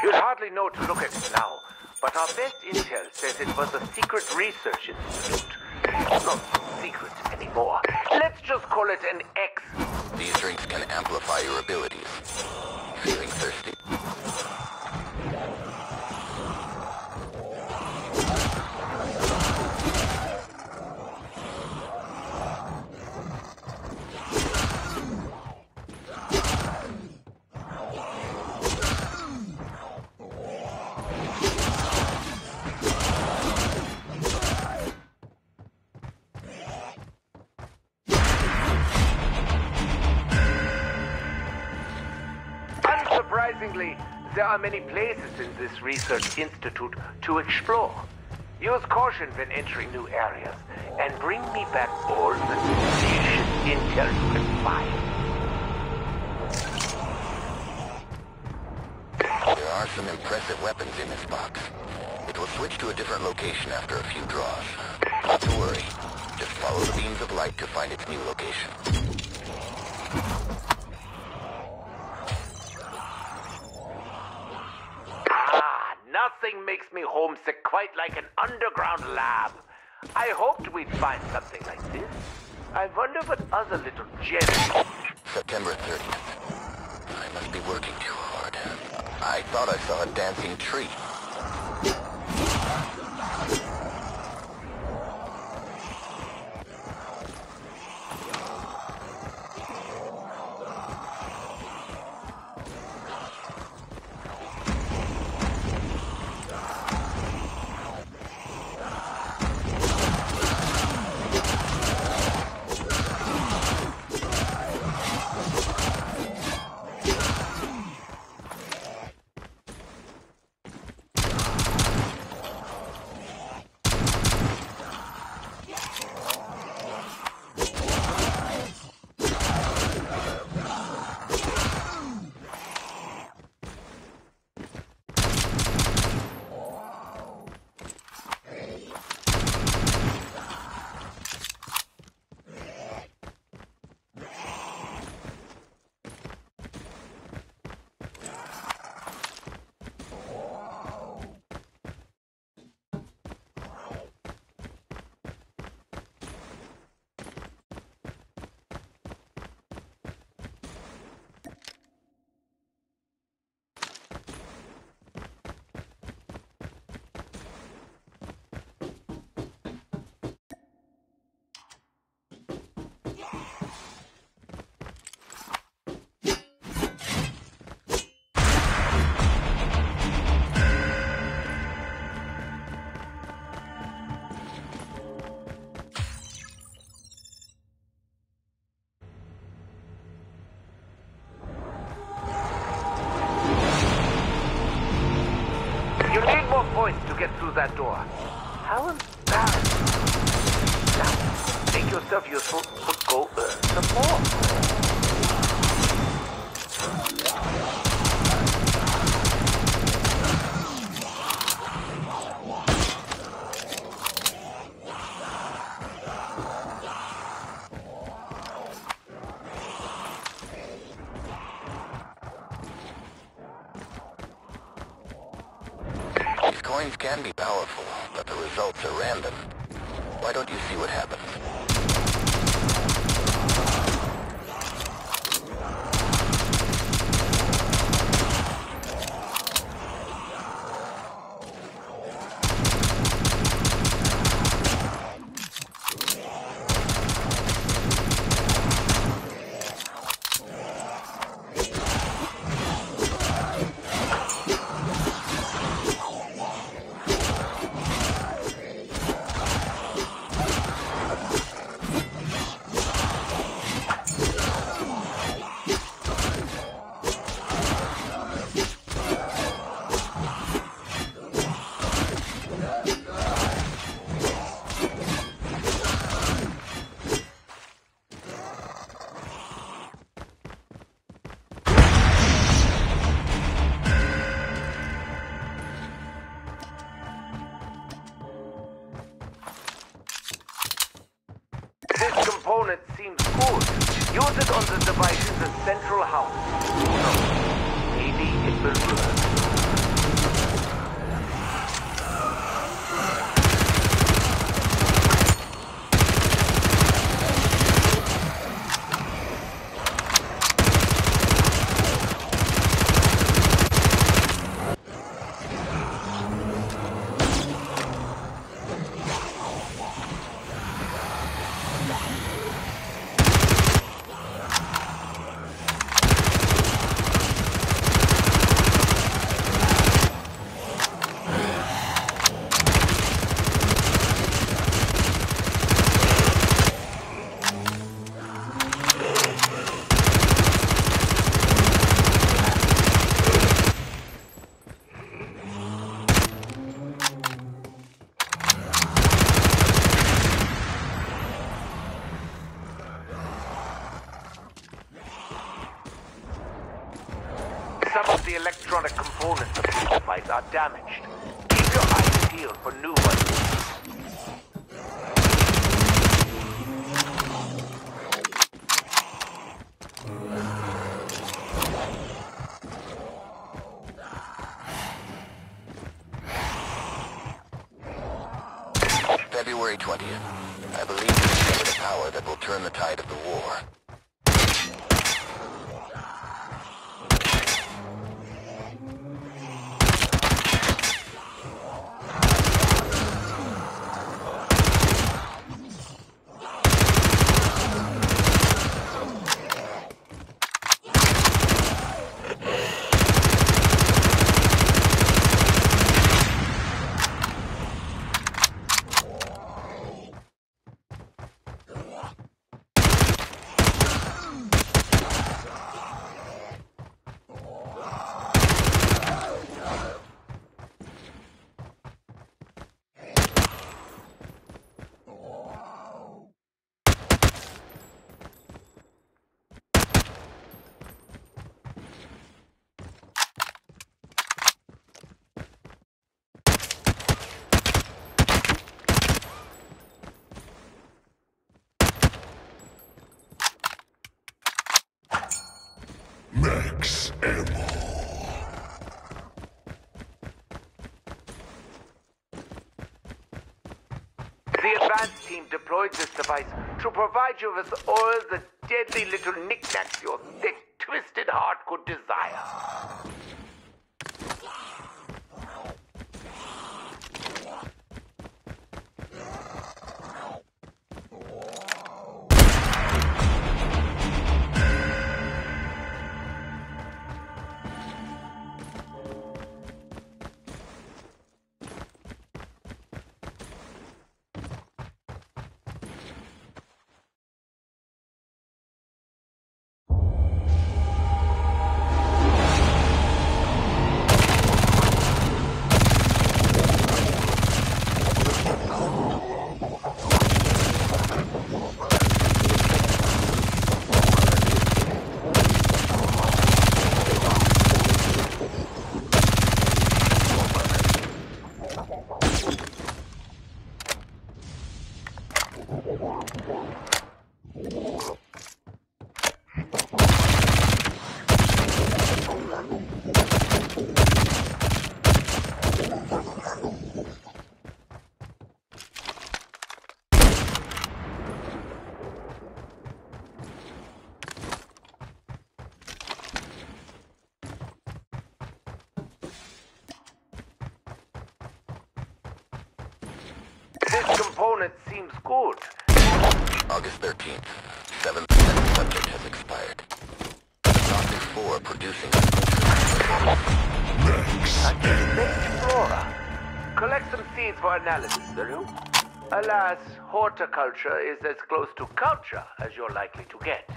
You'd hardly know to look at it now, but our best intel says it was a secret research institute. It's not secret anymore. Let's just call it an X. These drinks can amplify your abilities. Feeling thirsty? Unsurprisingly, there are many places in this research institute to explore. Use caution when entering new areas, and bring me back all the suspicious intel you can find. There are some impressive weapons in this box. It will switch to a different location after a few draws. Not to worry. Just follow the beams of light to find its new location. Nothing makes me homesick quite like an underground lab. I hoped we'd find something like this. I wonder what other little gems... September 30th. I must be working too hard. I thought I saw a dancing tree. To get through that door. How embarrassing. Now, make yourself useful, but go earn some more. Coins can be powerful, but the results are random. Why don't you see what happens? Component seems good. Use it on the device in the central house. Maybe it will work. the electronic components of this device are damaged. Keep your eyes peeled for new ones. February 20th. I believe you discovered a power that will turn the tide of the war. Max ammo. The advanced team deployed this device to provide you with all the deadly little knickknacks your thick, twisted heart could desire. This component seems good. August 13th. 7% subject has expired. Doctor 4 producing. A baked flora. Collect some seeds for analysis, will you? Alas, horticulture is as close to culture as you're likely to get.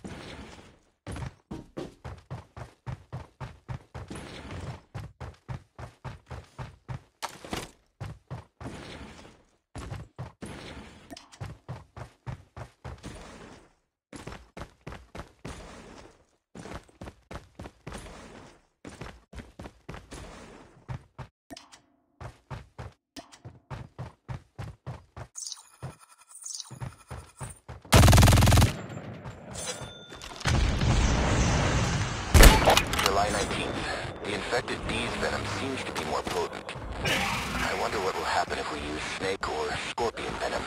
July 19th. The infected bee's venom seems to be more potent. I wonder what will happen if we use snake or scorpion venom.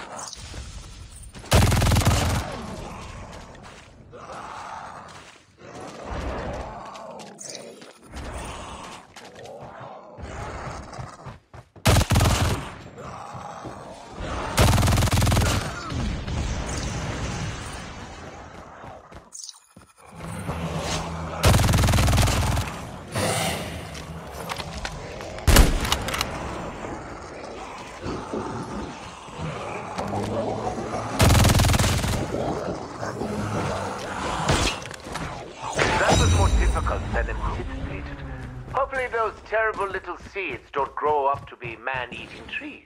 Than anticipated. Hopefully those terrible little seeds don't grow up to be man-eating trees.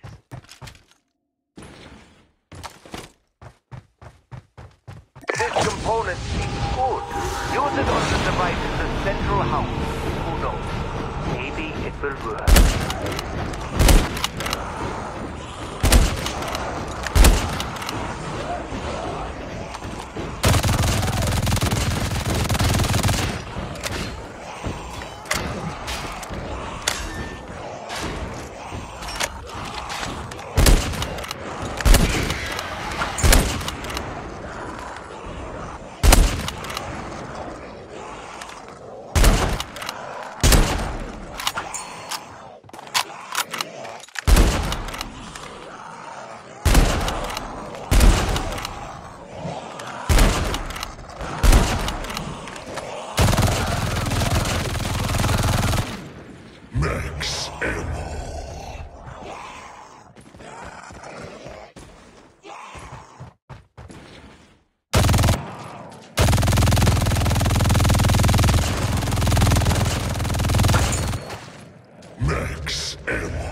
This component seems good. Use it on the device in the central house. knows? Maybe it will work. Max ammo. Max ammo.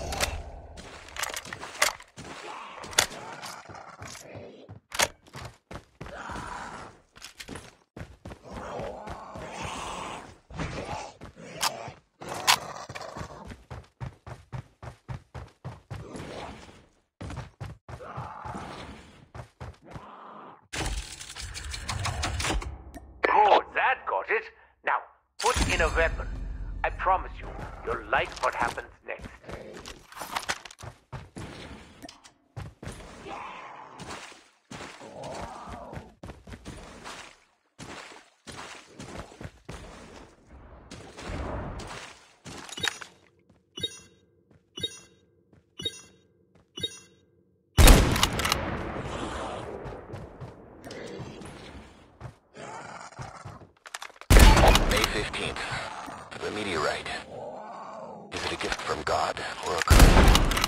Good, that got it. Now, put in a weapon. I promise you, you'll like what happens next. May 15th. The meteorite. Is it a gift from God or a curse?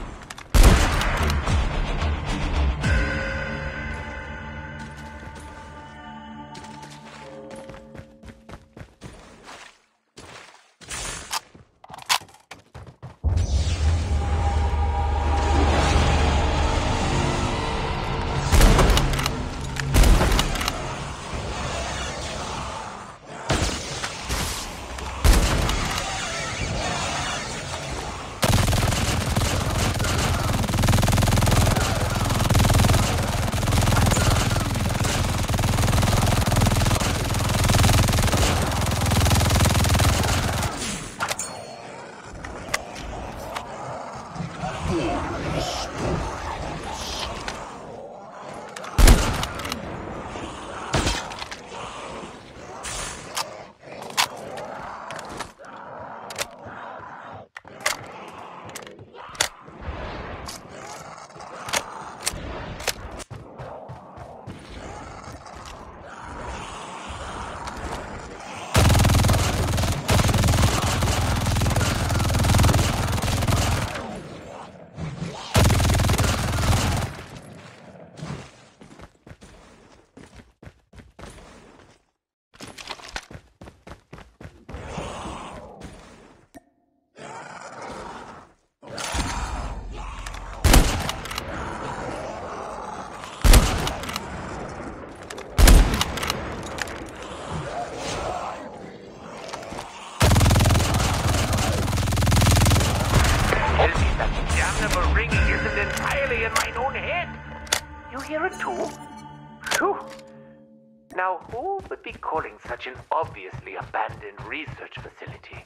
damnable ringing isn't entirely in my own head. You hear it too? Phew. Now, who would be calling such an obviously abandoned research facility?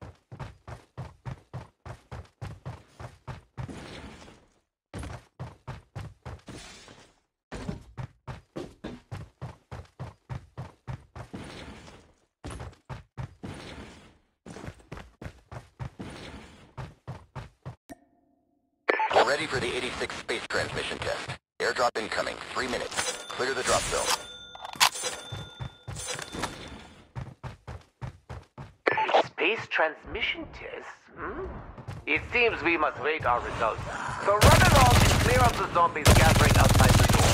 We're ready for the 86 space transmission test. Airdrop incoming. 3 minutes. Clear the drop zone. Space transmission tests? It seems we must wait our results. So run along and clear up the zombies gathering outside the door.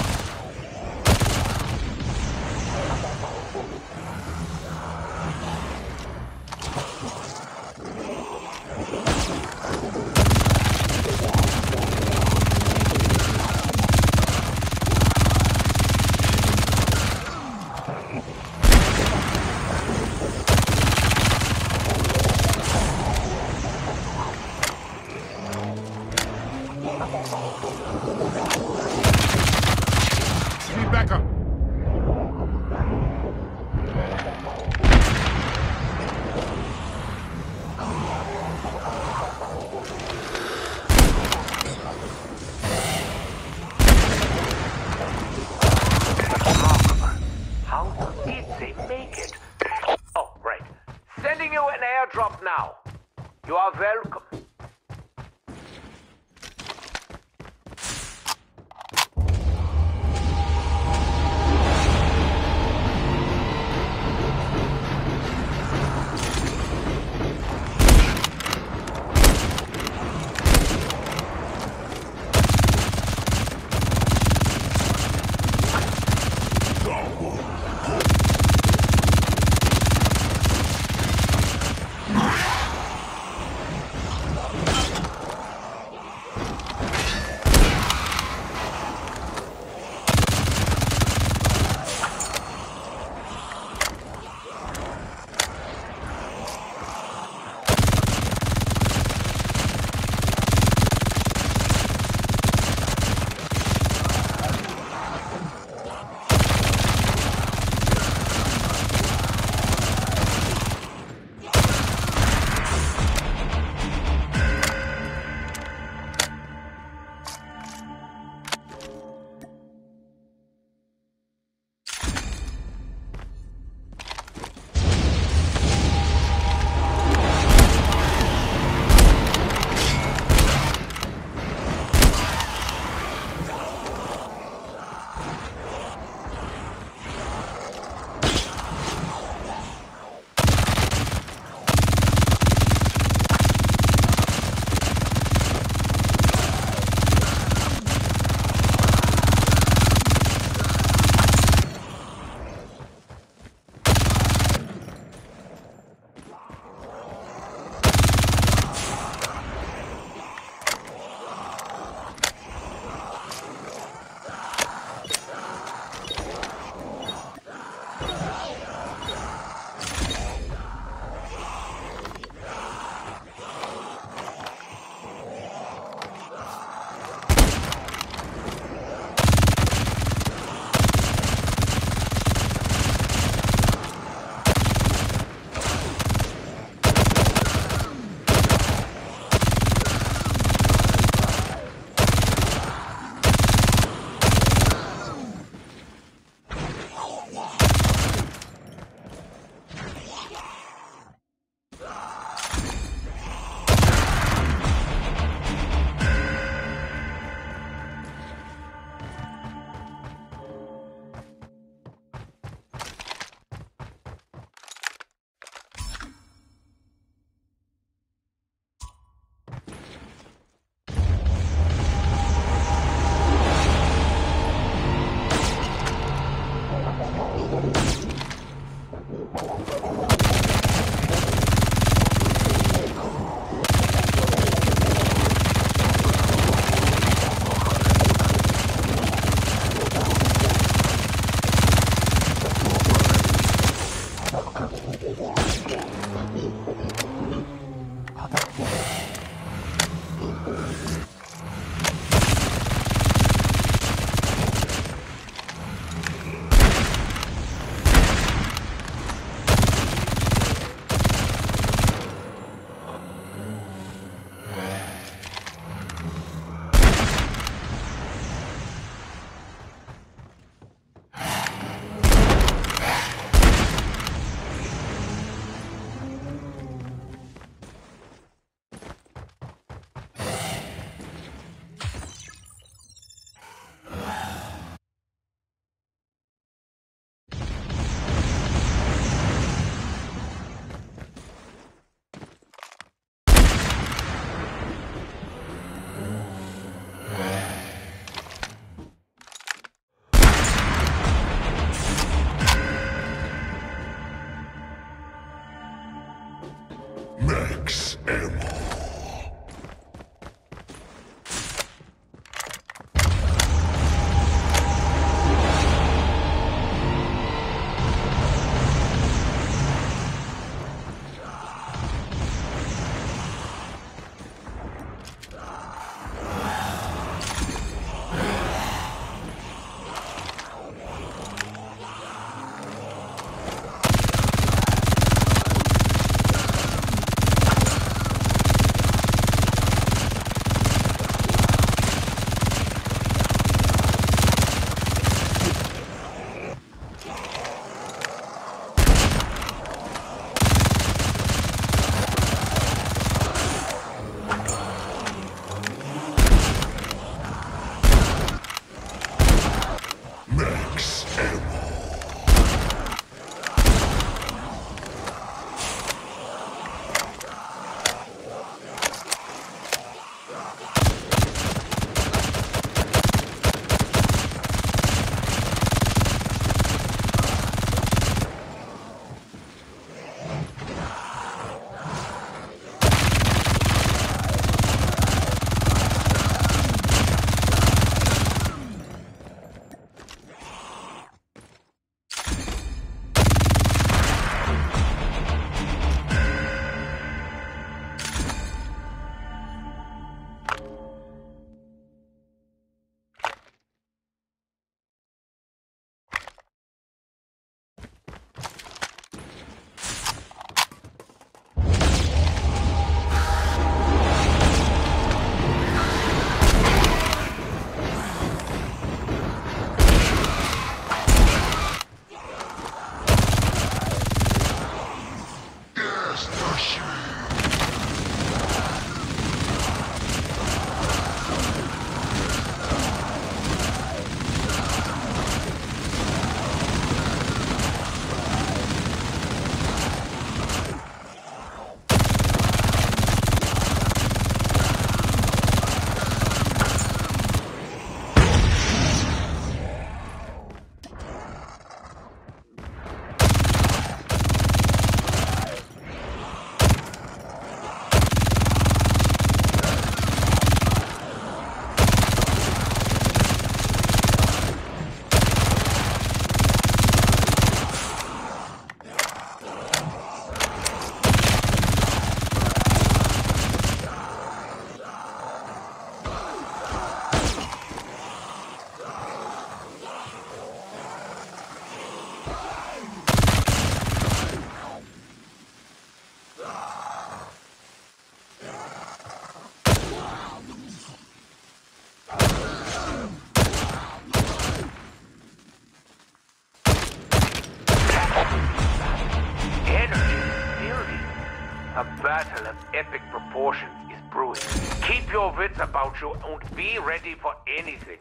You are welcome. Max ammo. Max ammo. A battle of epic proportions is brewing. Keep your wits about you and be ready for anything.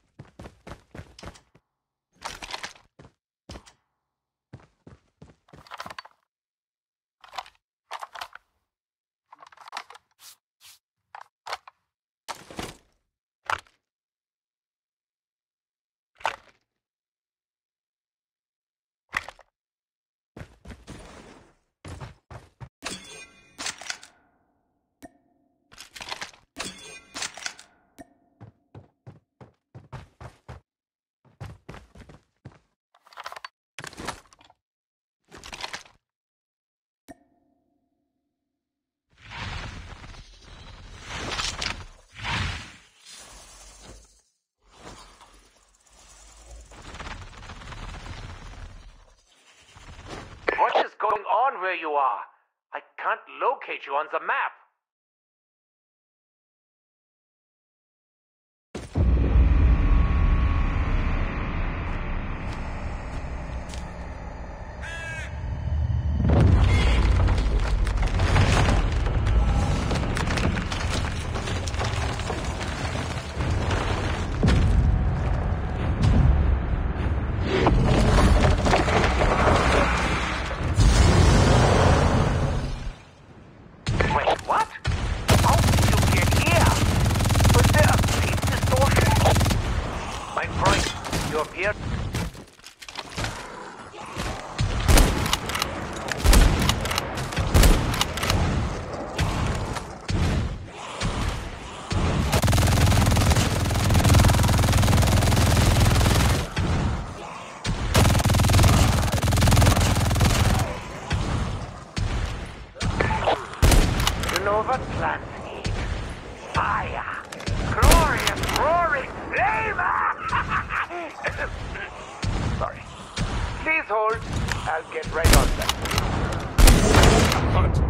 What is going on where you are? I can't locate you on the map. You appear. You know what plants need? Fire! Glorious, roaring flame! Sorry. Please hold. I'll get right on that.